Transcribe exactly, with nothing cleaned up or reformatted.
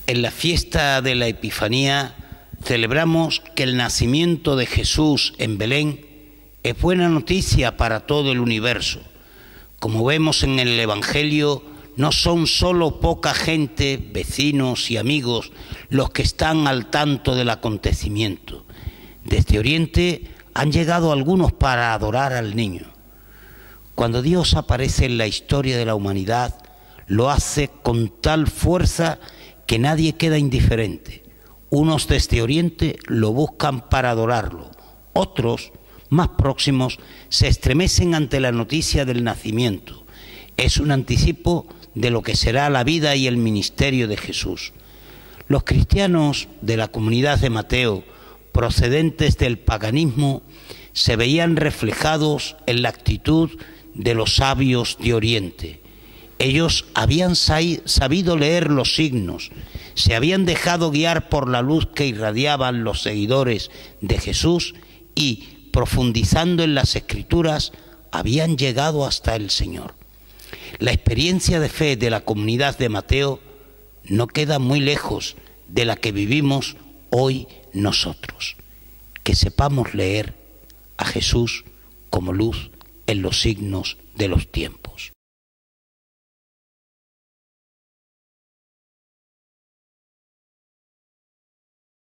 En la fiesta de la Epifanía celebramos que el nacimiento de Jesús en Belén es buena noticia para todo el universo. Como vemos en el Evangelio, no son solo poca gente, vecinos y amigos, los que están al tanto del acontecimiento. Desde Oriente han llegado algunos para adorar al niño. Cuando Dios aparece en la historia de la humanidad, lo hace con tal fuerza que nadie queda indiferente. Unos desde Oriente lo buscan para adorarlo. Otros, más próximos, se estremecen ante la noticia del nacimiento. Es un anticipo de lo que será la vida y el ministerio de Jesús. Los cristianos de la comunidad de Mateo, procedentes del paganismo, se veían reflejados en la actitud de los sabios de Oriente. Ellos habían sabido leer los signos, se habían dejado guiar por la luz que irradiaban los seguidores de Jesús y, profundizando en las Escrituras, habían llegado hasta el Señor. La experiencia de fe de la comunidad de Mateo no queda muy lejos de la que vivimos hoy nosotros. Que sepamos leer a Jesús como luz en los signos de los tiempos.